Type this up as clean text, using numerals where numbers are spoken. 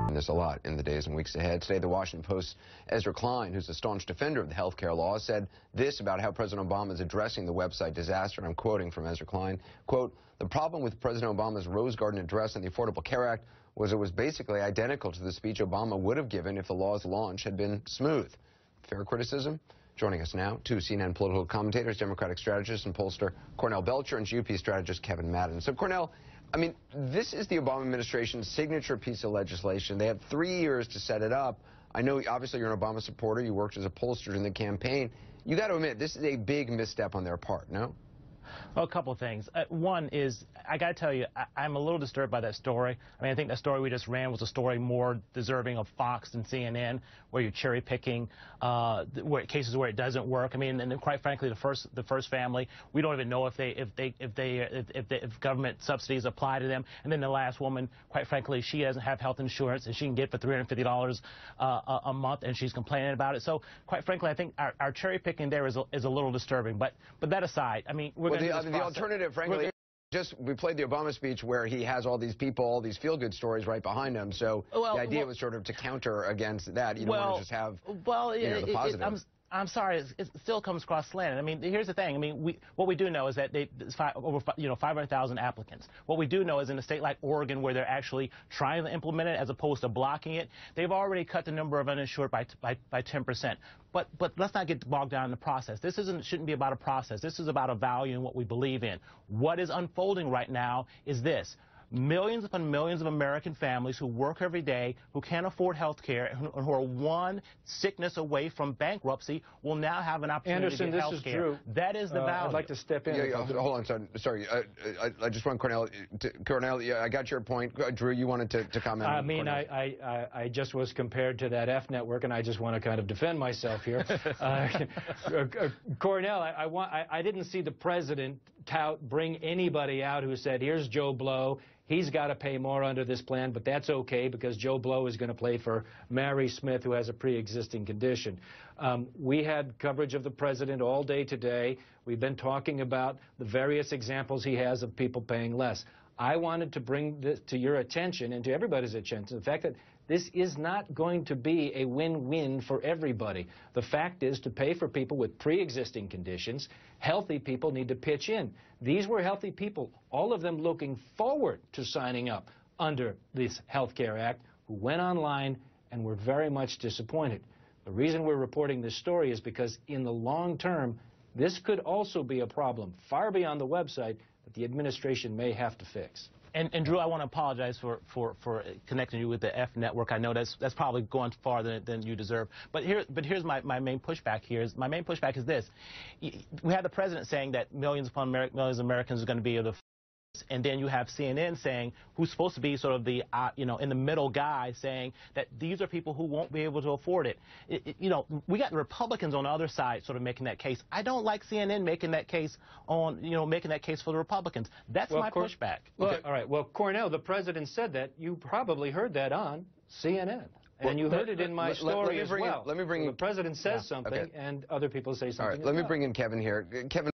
This a lot in the days and weeks ahead. Today, the Washington Post's Ezra Klein, who's a staunch defender of the health care law, said this about how President Obama is addressing the website disaster. And I'm quoting from Ezra Klein, quote, "The problem with President Obama's Rose Garden address on the Affordable Care Act was it was basically identical to the speech Obama would have given if the law's launch had been smooth." Fair criticism? Joining us now, two CNN political commentators, Democratic strategist and pollster Cornell Belcher and GOP strategist Kevin Madden. So, Cornell, I mean, this is the Obama administration's signature piece of legislation. They had 3 years to set it up. I know, obviously, you're an Obama supporter. You worked as a pollster in the campaign. You got to admit, this is a big misstep on their part, no? Well, a couple of things. One is, I got to tell you, I'm a little disturbed by that story. I mean, I think that story we just ran was a story more deserving of Fox than CNN, where you're cherry picking cases where it doesn't work. I mean, and quite frankly, the first family, we don't even know if government subsidies apply to them. And then the last woman, quite frankly, she doesn't have health insurance, and she can get for $350 a month, and she's complaining about it. So, quite frankly, I think our cherry picking there is a little disturbing. But that aside, I mean, we're the alternative, frankly, we played the Obama speech where he has all these people, all these feel-good stories right behind him. So the idea was sort of to counter against that. You don't want to just have the positive. I'm sorry, it still comes across slanted. I mean, here's the thing. I mean, what we do know is that there's over 500,000 applicants. What we do know is in a state like Oregon, where they're actually trying to implement it as opposed to blocking it, they've already cut the number of uninsured by 10%. But let's not get bogged down in the process. This shouldn't be about a process. This is about a value and what we believe in. What is unfolding right now is this. Millions upon millions of American families who work every day, who can't afford health care, and who are one sickness away from bankruptcy, will now have an opportunity to get health care. Anderson, this is true. That is the value. I'd like to step in. Hold on, sorry. I just want Cornell, I got your point. Drew, you wanted to comment. I mean, I just was compared to that F network, and I just want to kind of defend myself here. Cornell, I didn't see the president bring anybody out who said, here's Joe Blow. He's got to pay more under this plan, but that's okay because Joe Blow is going to pay for Mary Smith, who has a pre-existing condition. We had coverage of the president all day today. We've been talking about the various examples he has of people paying less. I wanted to bring this to your attention and to everybody's attention, the fact that this is not going to be a win-win for everybody. The fact is, to pay for people with pre-existing conditions, healthy people need to pitch in. These were healthy people, all of them looking forward to signing up under this Health Care Act, who went online and were very much disappointed. The reason we're reporting this story is because in the long term, this could also be a problem far beyond the website that the administration may have to fix. And Drew, I want to apologize for connecting you with the F network. I know that's probably going farther than you deserve. But here's my main pushback here. My main pushback is this. We had the president saying that millions upon millions of Americans are going to be able to. And then you have CNN saying, who's supposed to be sort of the, in the middle guy, saying that these are people who won't be able to afford it. We got the Republicans on the other side sort of making that case. I don't like CNN making that case making that case for the Republicans. That's my pushback. Well, okay. All right. Well, Cornell, the president said that. You probably heard that on CNN. And you heard it in my story as well. Let me bring in. The president says something, and other people say something. All right. Let me bring in Kevin here. Kevin.